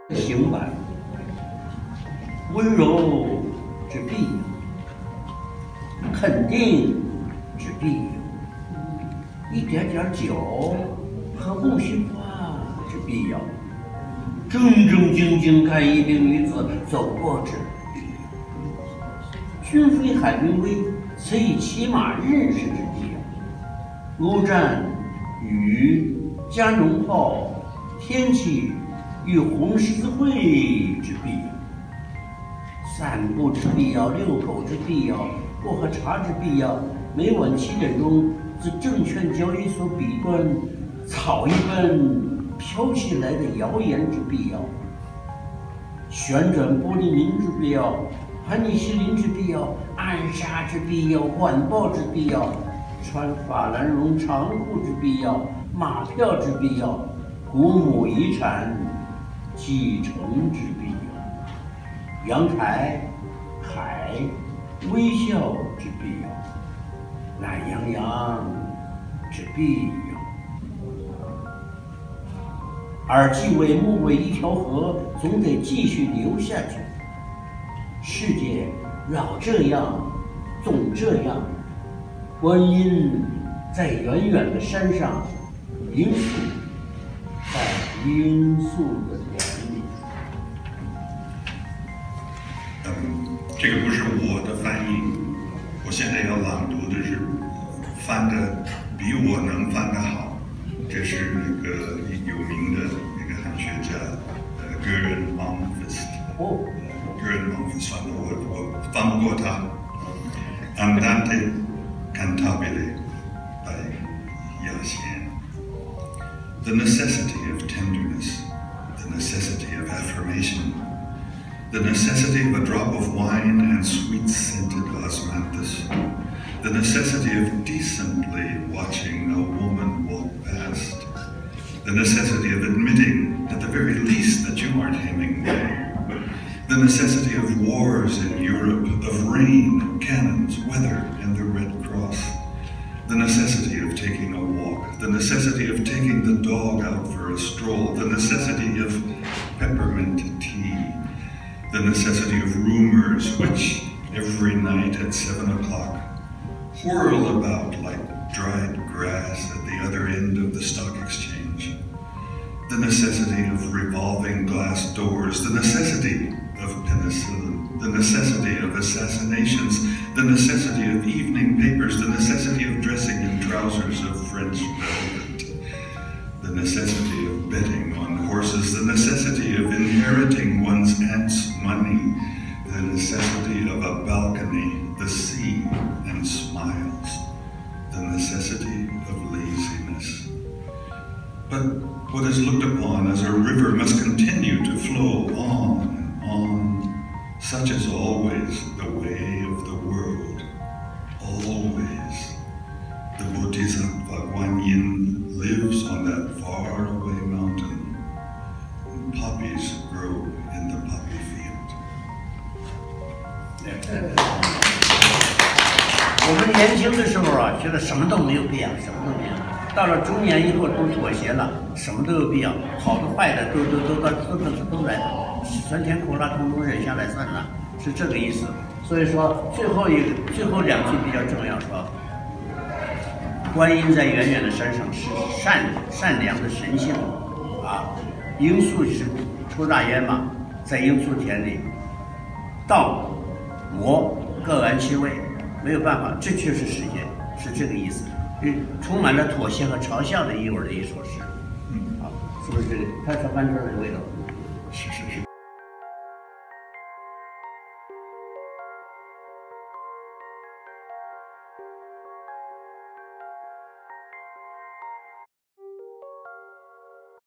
行板，温柔之必有，肯定之必有，一点点酒和木须花之必要，正正经经看一名女子走过之必要，君非海明威，此以骑马认识之必要，陆战雨加农炮，天气与红十字会之必要，散步之必要，遛狗之必要，不喝茶之必要，每晚7点钟自证券交易所彼端草一般飘起来的谣言之必要，旋转玻璃明之必要，盘尼西林之必要，暗杀之必要，晚报之必要，穿法兰绒长裤之必要，马票之必要，古母遗产继承之必要，阳台海微笑之必要，懒洋洋之必要，耳既尾目为一条河，总得继续流下去。世界老这样，总这样。观音在远远的山上，罂粟在罂粟的田里。 这个不是我的翻译，我现在要朗读的是翻的比我能翻的好。这是那个有名的那个汉学家Göran Malmquist。Göran Malmquist翻的，我翻不过他。Andante cantabile by Yasin. The necessity of tenderness, the necessity of affirmation, the necessity of a drop of wine and sweet-scented osmanthus, the necessity of decently watching a woman walk past, the necessity of admitting, at the very least, that you aren't Hemingway, the necessity of wars in Europe, of rain, cannons, weather, and the Red Cross, the necessity of taking a walk, the necessity of taking the dog out for a stroll, the necessity of peppermint tea, the necessity of rumors which, every night at 7 o'clock, whirl about like dried grass at the other end of the stock exchange, the necessity of revolving glass doors, the necessity of penicillin, the necessity of assassinations, the necessity of evening papers, the necessity of dressing in trousers of French velvet, the necessity of betting on horses, the necessity of inheriting one's aunt's money, the necessity of a balcony, the sea, and smiles, the necessity of laziness. But what is looked upon as a river must continue to flow on and on. Such is always the way of the world. Always. The Bodhisattva Guan Yin lives on that faraway mountain, and poppies grow in the poppy field. 我们年轻的时候啊，觉得什么都没有必要，什么都没有。到了中年以后都妥协了，什么都有必要，好的坏的都来，酸甜苦辣统统忍下来算了，是这个意思。所以说最后2句比较重要，说观音在远远的山上是善良的神性啊，罂粟是出大烟嘛，在罂粟田里，稻磨各安其位，没有办法，这却是实现，是这个意思。充满了妥协和嘲笑的意味的一首诗，啊，是不是这个？他翻出来的味道，是。